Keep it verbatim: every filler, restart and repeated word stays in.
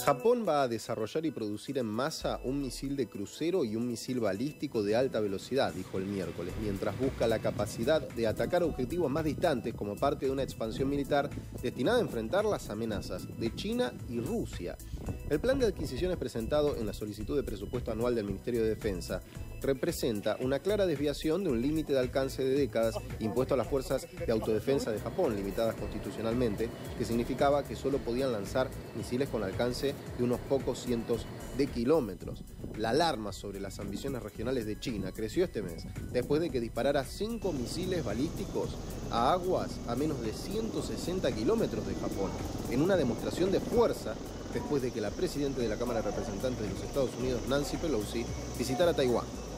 Japón va a desarrollar y producir en masa un misil de crucero y un misil balístico de alta velocidad, dijo el miércoles, mientras busca la capacidad de atacar objetivos más distantes como parte de una expansión militar destinada a enfrentar las amenazas de China y Rusia. El plan de adquisiciones presentado en la solicitud de presupuesto anual del Ministerio de Defensa representa una clara desviación de un límite de alcance de décadas impuesto a las fuerzas de autodefensa de Japón, limitadas constitucionalmente, que significaba que solo podían lanzar misiles con alcance de unos pocos cientos de kilómetros. La alarma sobre las ambiciones regionales de China creció este mes, después de que disparara cinco misiles balísticos a aguas a menos de ciento sesenta kilómetros de Japón, en una demostración de fuerza después de que la presidenta de la Cámara de Representantes de los Estados Unidos, Nancy Pelosi, visitara Taiwán.